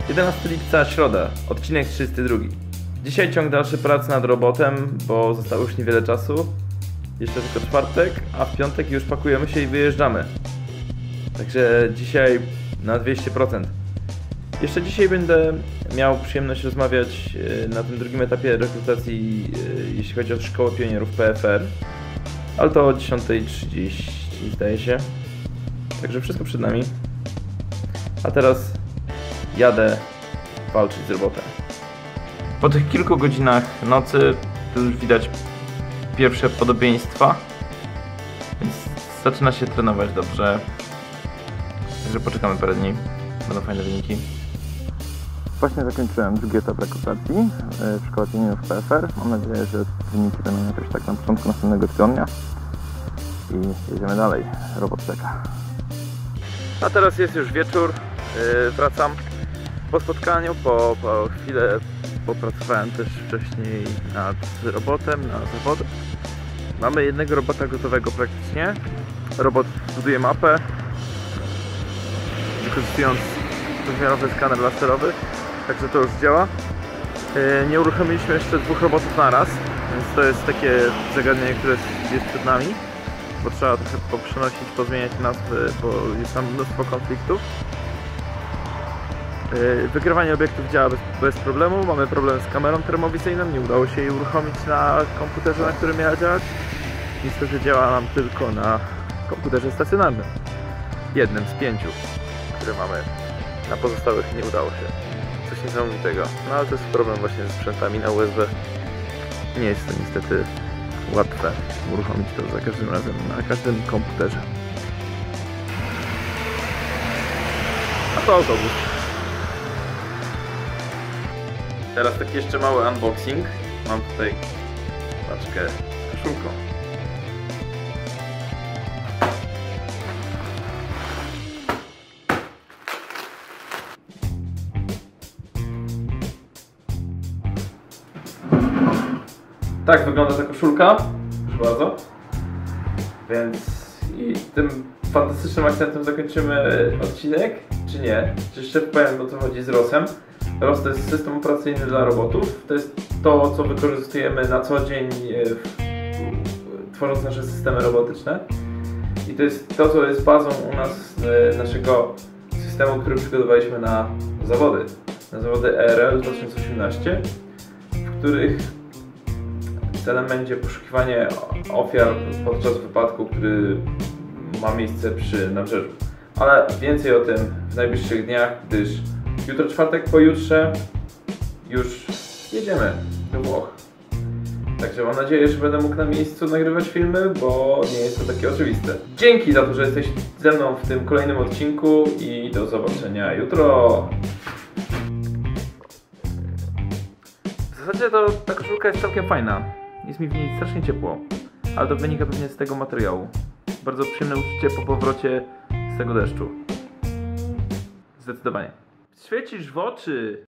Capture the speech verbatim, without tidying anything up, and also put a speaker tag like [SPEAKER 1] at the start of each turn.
[SPEAKER 1] jedenastego lipca, środa, odcinek trzydziesty drugi. Dzisiaj ciąg dalszy pracy nad robotem, bo zostało już niewiele czasu. Jeszcze tylko czwartek, a w piątek już pakujemy się i wyjeżdżamy. Także dzisiaj na dwieście procent. Jeszcze dzisiaj będę miał przyjemność rozmawiać na tym drugim etapie rekrutacji, jeśli chodzi o Szkołę Pionierów P F R. Ale to o dziesiąta trzydzieści zdaje się. Także wszystko przed nami. A teraz jadę walczyć z robotem. Po tych kilku godzinach nocy tu już widać pierwsze podobieństwa, więc zaczyna się trenować dobrze. Także poczekamy parę dni, będą fajne wyniki. Właśnie zakończyłem drugi etap rekrutacji w Szkole Pionierów P F R. Mam nadzieję, że wyniki będą jakoś tak na początku następnego tygodnia. I jedziemy dalej, robot czeka. A teraz jest już wieczór, yy, wracam po spotkaniu, po, po chwilę popracowałem też wcześniej nad robotem, na zawodach. Mamy jednego robota gotowego praktycznie. Robot buduje mapę, wykorzystując rozmiarowy skaner laserowy, także to już działa. Yy, nie uruchomiliśmy jeszcze dwóch robotów na raz, więc to jest takie zagadnienie, które jest przed nami. Bo trzeba trochę poprzenosić, pozmieniać nazwy, bo jest tam mnóstwo konfliktów. Wygrywanie obiektów działa bez, bez problemu. Mamy problem z kamerą termowizyjną, nie udało się jej uruchomić na komputerze, na którym miała działać. Niestety działa nam tylko na komputerze stacjonarnym. Jednym z pięciu, które mamy. Na pozostałych nie udało się. Coś niesamowitego. No ale to jest problem właśnie ze sprzętami na U S B. Nie jest to niestety łatwe uruchomić to za każdym razem na każdym komputerze. A to autobus. Teraz taki jeszcze mały unboxing. Mam tutaj paczkę z koszulką. Tak wygląda ta koszulka, proszę bardzo. Więc i tym fantastycznym akcentem zakończymy odcinek, czy nie? Czy jeszcze powiem, o co chodzi z ROSem. ROS to jest system operacyjny dla robotów. To jest to, co wykorzystujemy na co dzień, tworząc nasze systemy robotyczne. I to jest to, co jest bazą u nas, naszego systemu, który przygotowaliśmy na zawody. Na zawody E R L dwa tysiące osiemnaście, w których celem będzie poszukiwanie ofiar podczas wypadku, który ma miejsce przy nabrzeżu. Ale więcej o tym w najbliższych dniach, gdyż jutro czwartek, pojutrze już jedziemy do Włoch. Także mam nadzieję, że będę mógł na miejscu nagrywać filmy, bo nie jest to takie oczywiste. Dzięki za to, że jesteś ze mną w tym kolejnym odcinku i do zobaczenia jutro. W zasadzie to ta koszulka jest całkiem fajna. Jest mi w niej strasznie ciepło, ale to wynika pewnie z tego materiału. Bardzo przyjemne uczucie po powrocie z tego deszczu. Zdecydowanie. Świecisz w oczy!